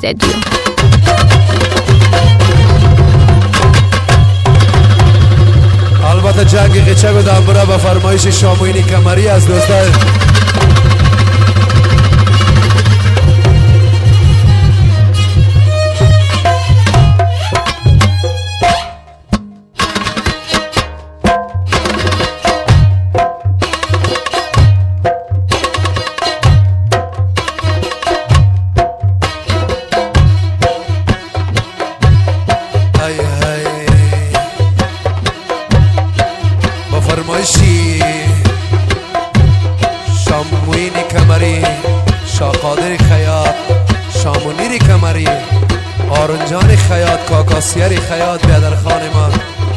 استدیو. البته جنگ قیچه بدم برای به فرمایش شاموینی کمری از دوستان. شاموینی کمری، شاقادر خیاط، شامونیری کمری، آرنجان خیاط، کاکاسیری خیاط بیادر خان ما.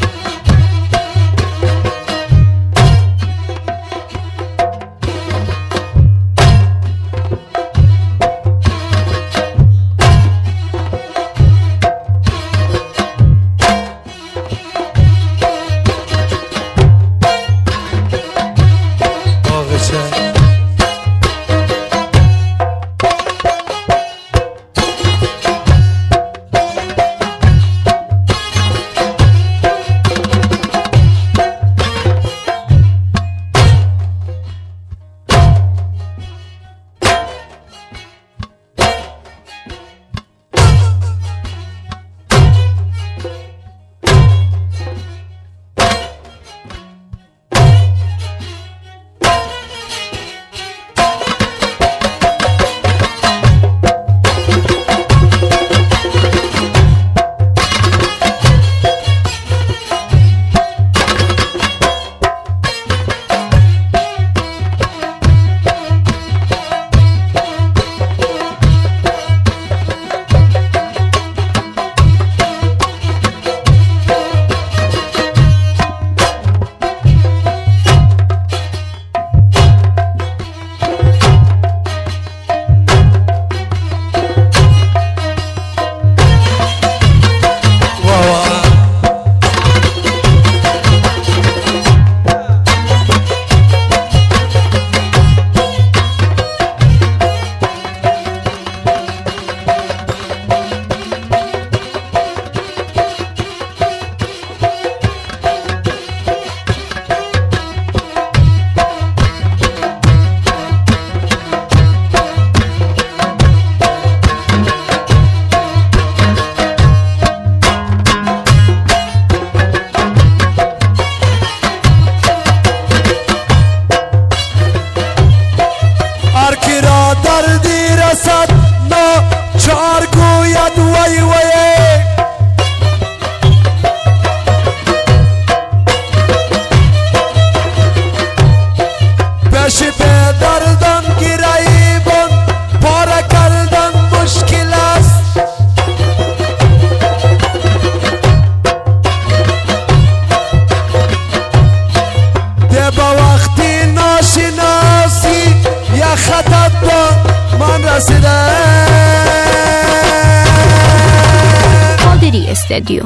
قادری استدیو.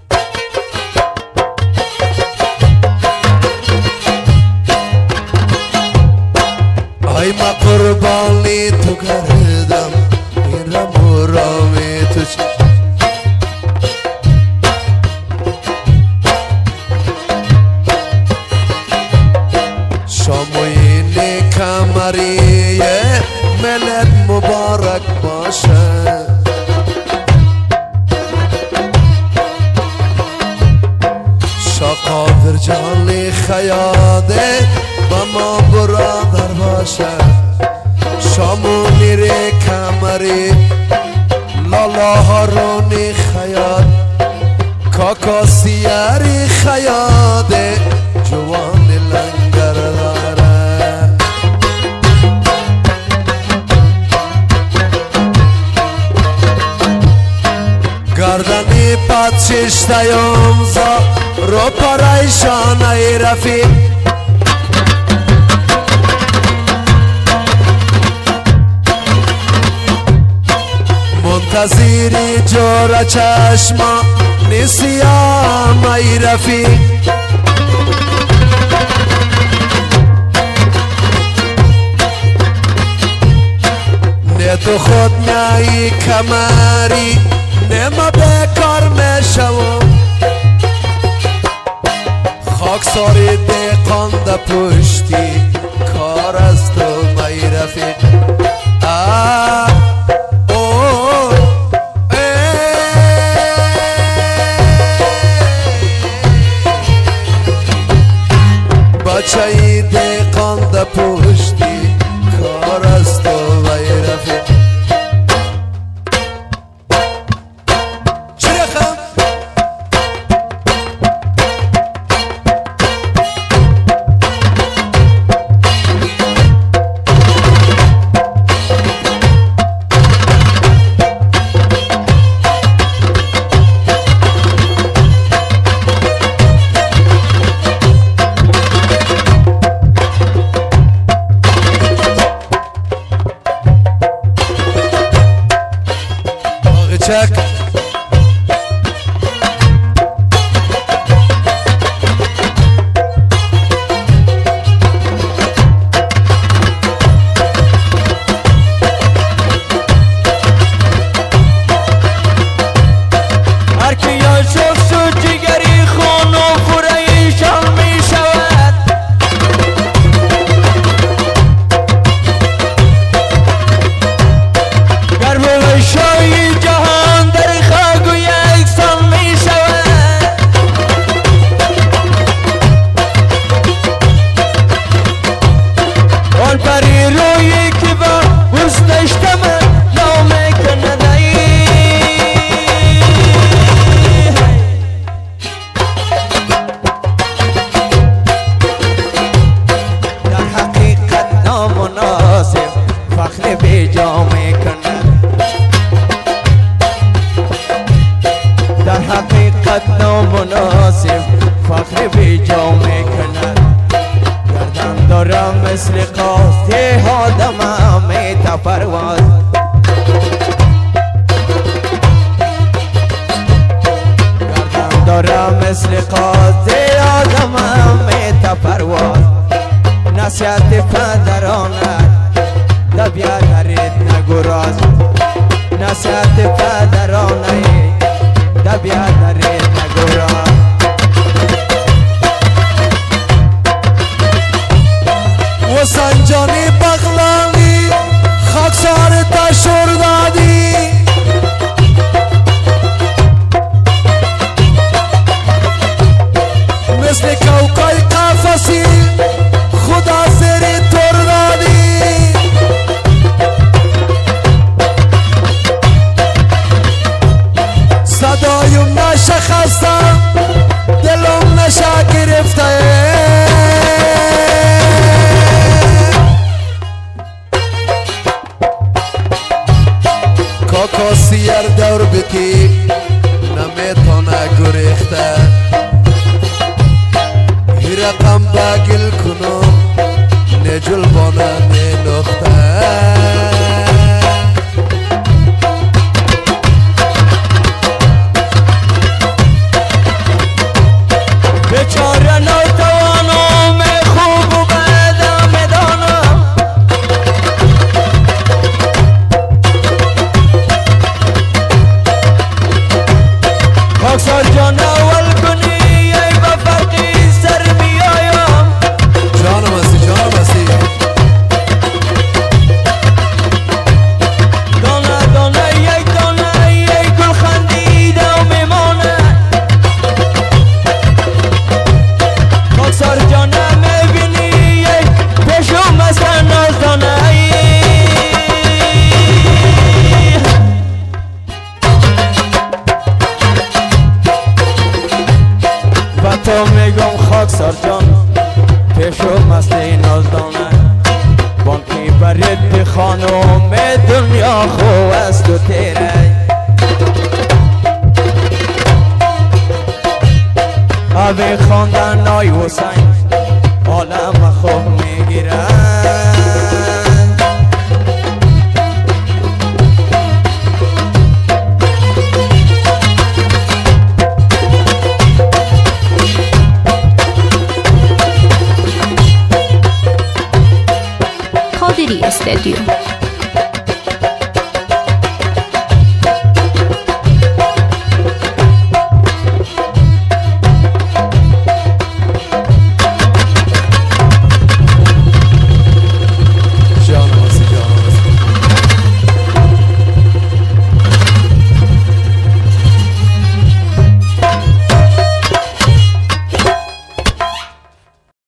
ای ما قربانی تو کردم میرم برامی تو شاموینی کمری ملت مبارک باشه. شاقادر جانی خیاده با ما برادر باشه. شامونیری کمری لالا هارونی خیاط، کاکاسیری خیاده جوان لنگر داره. گردنی پادششته یومزا رو پریشان ای رفیق. منتظری جور چشما نیسیم ای رفیق. به تو خود میایی کمری نما بکار میشوم خاکساری دهقان ده پشتی کار از تو می رفیق بچه دهقان ده پشتی کار از تو می رفیق check. نامناسب فخر بی جا میکند گردن دارم مثل قاطع آدمم میتا پرواز گردن دارم مثل قاطع آدمم میتا پرواز نصیحت پدرانت لبیا درید نگراز نصیحت پدرانت لبیا درید نگراز و سنجانی بغلانی خاکسار تشور دادی مثل کوکای قفصی خدا زیر تور دادی صدایم نشخستم دلم نشه گرفته کاکا سیر دور بتی نمیتونه گریخته هی رقم بگل کنم نجل بانه نلخته بیچاره ناتوانم خوب و بدم میدانم خاکسار جان اول کنی ای با فرقی سر بیایم جانم هستی جانم هستی دانه دانه یک دانه یک گل خندیده و میمانه خاکسار جان میبینی پیشم است نازدانه و تو میگم خاکسار جان پیشم است نازدانه بانکی برید خانم دنیا خوب است و تیره آبی خواندن آی حسین عالم خوب میگیرن قادری استدیو.